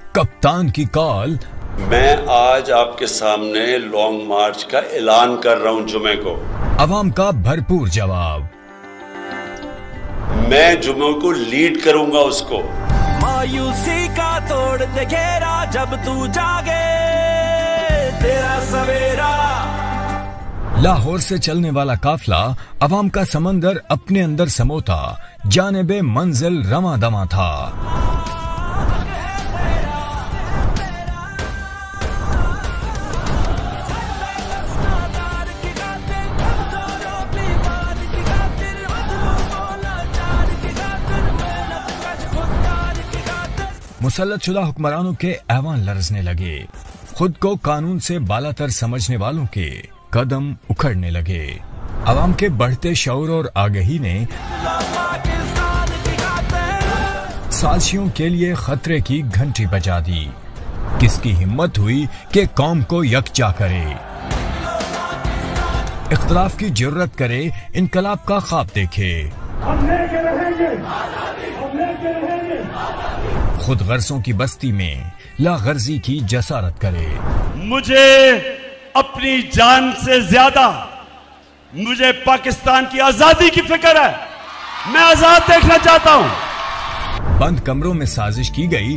कप्तान की कॉल। मैं आज आपके सामने लॉन्ग मार्च का ऐलान कर रहा हूं जुमे को। अवाम का भरपूर जवाब। मैं जुमे को लीड करूंगा उसको। मायूसी का तोड़ दे घेरा जब तू जागे तेरा सवेरा। लाहौर से चलने वाला काफिला अवाम का समंदर अपने अंदर समोता जानिबे मंजिल रवां दवां था। मुसल्लतशुदा हुक्मरानों के ऐवान लरजने लगे। खुद को कानून से बालातर समझने वालों के कदम उखड़ने लगे। अवाम के बढ़ते शऊर और आगही ने साजिशों के लिए खतरे की घंटी बजा दी। किसकी हिम्मत हुई कि कौम को यकजा करे, इख्तिलाफ की जुर्रत करे, इनकलाब का ख्वाब देखे, खुद गर्जों की बस्ती में लागर्जी की जसारत करे। मुझे अपनी जान से ज्यादा मुझे पाकिस्तान की आजादी की फिक्र है। मैं आजाद देखना चाहता हूं। बंद कमरों में साजिश की गई,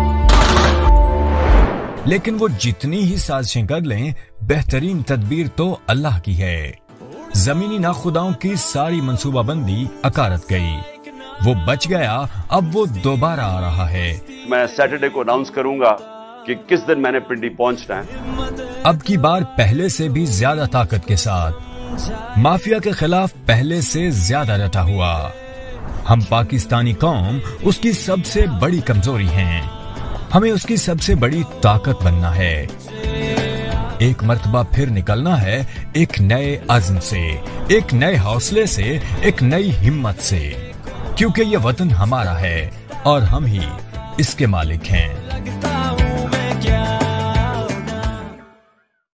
लेकिन वो जितनी ही साजिशें कर लें, बेहतरीन तदबीर तो अल्लाह की है। जमीनी नाखुदाओं की सारी मंसूबाबंदी अकारत गई। वो बच गया, अब वो दोबारा आ रहा है। मैं सैटरडे को अनाउंस करूंगा कि किस दिन मैंने पिंडी पहुंचना है। अब की बार पहले से भी ज्यादा ताकत के साथ माफिया के खिलाफ पहले से ज्यादा डटा हुआ। हम पाकिस्तानी कौम उसकी सबसे बड़ी कमजोरी हैं। हमें उसकी सबसे बड़ी ताकत बनना है। एक मर्तबा फिर निकलना है एक नए अज़्म से, एक नए हौसले से, एक नई हिम्मत से, क्योंकि ये वतन हमारा है और हम ही इसके मालिक हैं।